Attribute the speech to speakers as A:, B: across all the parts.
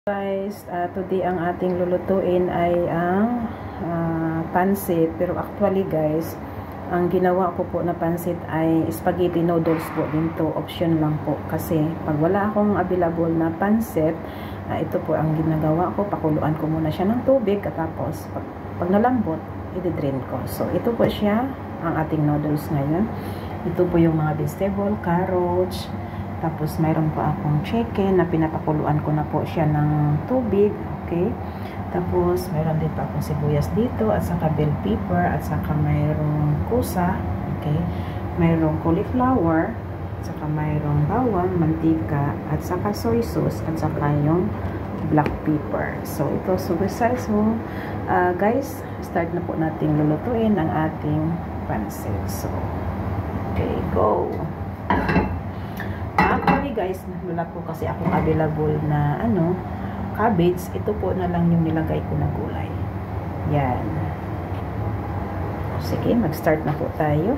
A: Guys, today ang ating lulutuin ay ang pansit. Pero actually guys, ang ginawa ko po na pansit ay spaghetti noodles po din to. Option lang po. Kasi pag wala akong available na pansit, ito po ang ginagawa ko. Pakuluan ko muna siya ng tubig. At tapos, pag nalambot, i-drain ko. So, ito po siya, ang ating noodles ngayon. Ito po yung mga vegetable, carrots. Tapos, mayroon pa akong chicken na pinapakuluan ko na po siya ng tubig. Okay. Tapos, mayroon din pa akong sibuyas dito at saka bell pepper at saka mayroong kusa. Okay. Mayroong cauliflower at saka mayroong bawang, mantika at saka soy sauce at saka yung black pepper. So, ito super-size. So, guys, start na po nating lulutuin ang ating pansit. So, okay, go! Actually guys, wala po kasi akong available na cabbage. Ito po na lang yung nilagay ko na gulay. Yan. Sige, mag-start na po tayo.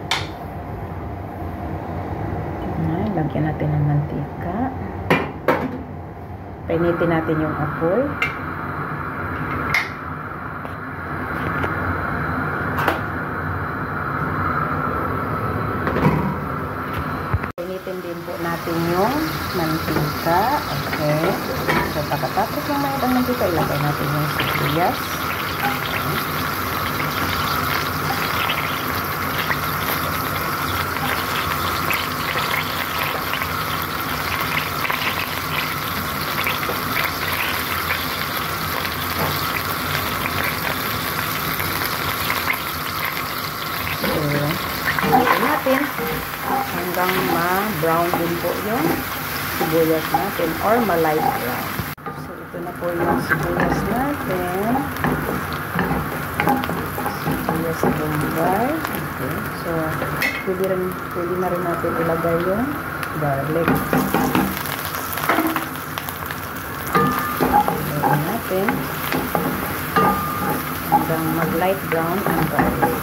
A: Lagyan natin ng mantika. Painitin natin yung apoy. Painitin din po natin yung mantika. Okay. So, pagkatapos yung mayroong mantika, ilagay natin yung sibuyas. Natin hanggang ma-brown din po yung sibuyas natin or ma-light brown. So, ito na po yung sibuyas natin. Sibuyas bombay. Okay. So, pwede na rin natin ilagay yung garlic. Ilagay natin hanggang mag-light brown ang garlic.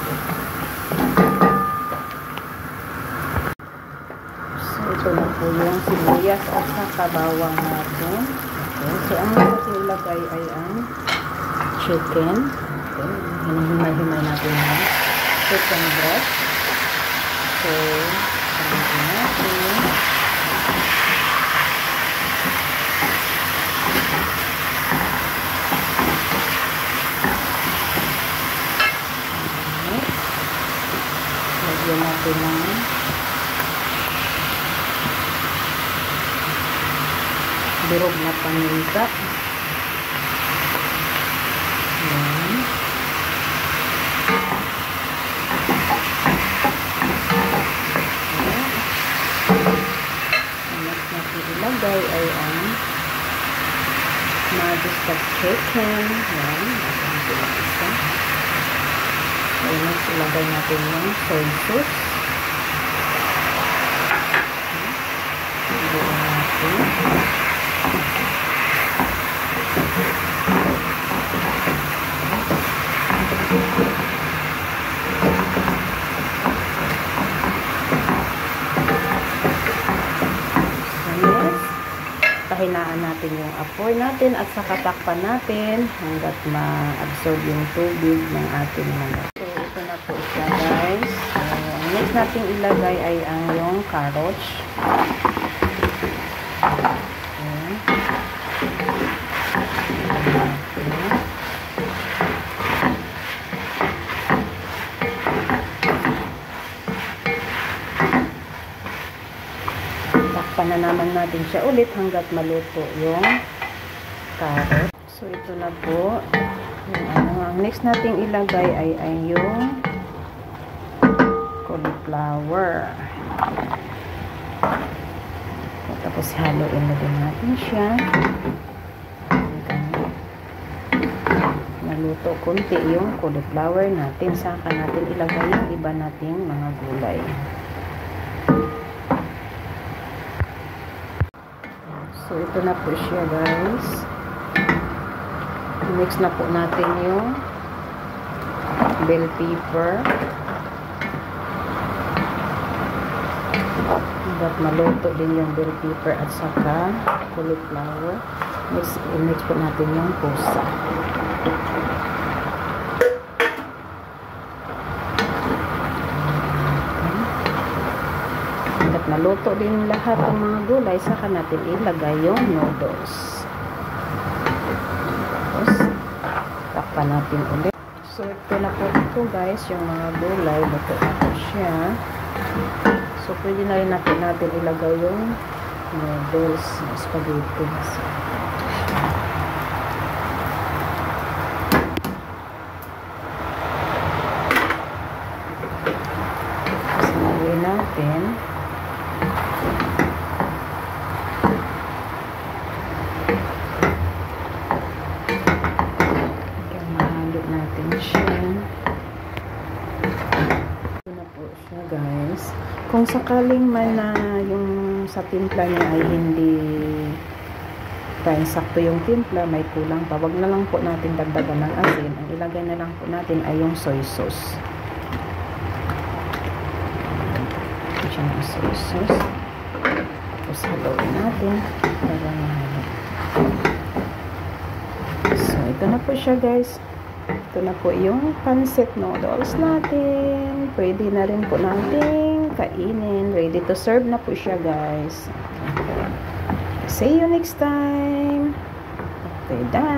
A: Ito na po yung sibuyas at saka bawang natin. Okay. So, ang natin ilagay ay ang chicken. Okay. Hinahimay-himay natin yung chicken breast. So, ilagay natin. Lagyan natin ng durog na paminta. Ayan. Ang next natin ilagay ay ang magic chicken. Ayan. So, next ilagay natin yung soy sauce. Ilagay natin. Pahinaan natin yung apoy natin at saka takpan natin hanggat ma-absorb yung tubig ng ating manok. So, ito na po siya guys. So, ang next natin ilagay ay ang yung carrots. Takpan na naman natin siya ulit hanggat maluto yung carrot. So, ito na po. Ang next nating ilagay ay yung cauliflower. Tapos, haluin na din natin siya. Naluto konti yung cauliflower natin. Saka natin ilagay yung iba nating mga gulay. So, ito na po siya guys. Mix na po natin yung bell pepper. Dapat maluto din yung bell pepper at saka cauliflower. mix po natin yung pusa. Hanggat naluto din lahat ng mga gulay, saka natin ilagay yung noodles. Tapos, takpan natin ulit. So, ito na po ito guys, yung mga gulay. Luto na po siya. So, pwede na rin natin ilagay yung noodles na spaghetti. Sinayin natin. Mahalo natin siya. Ito na po siya guys. Kung sakaling man na yung sa timpla niya ay hindi sakto yung timpla, may kulang pa, wag na lang po natin dagdagan ng asin. Ang ilagay na lang po natin ay yung soy sauce. Siya ng soy sauce. Tapos haluin natin para mahalo. So, ito na po siya guys. Ito na po yung pancit noodles natin. Pwede na rin po natin kainin. Ready to serve na po siya guys. See you next time. Okay, done.